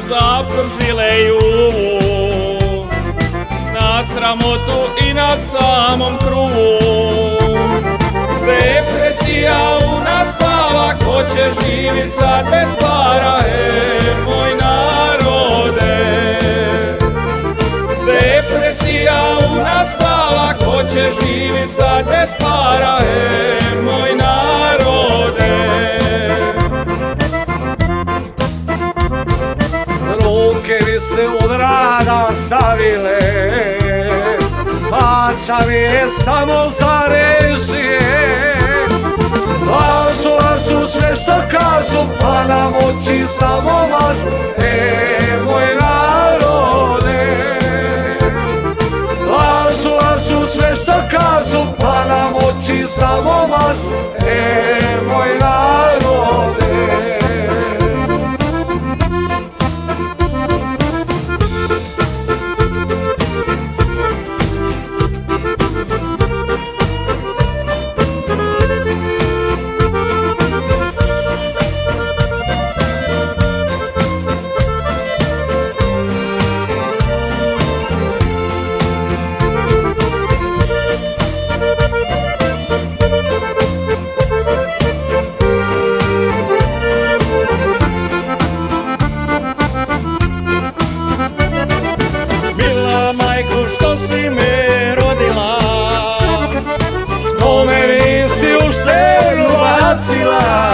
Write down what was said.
zapržile juvu, na sramotu i na samom kruvu. Depresija u nas spava, ko će živit sad bez para, moj narode. Depresija u nas spava, ko će živit sad bez para, moj narode. Ruke mi se od rada stavile, plaća mi je samo za režije. Lažu sve što kažu, pa nam oči samo lažu, moj narode. Lažu sve što kažu, pa nam oči samo lažu, moj narode. Što si me rodila, što me nisi u štenu bacila,